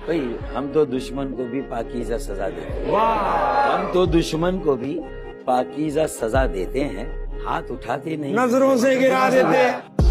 भाई हम तो दुश्मन को भी पाकीज़ा सजा देते हैं। हम तो दुश्मन को भी पाकीज़ा सजा देते हैं, हाथ उठाते नहीं, नजरों से गिरा देते हैं।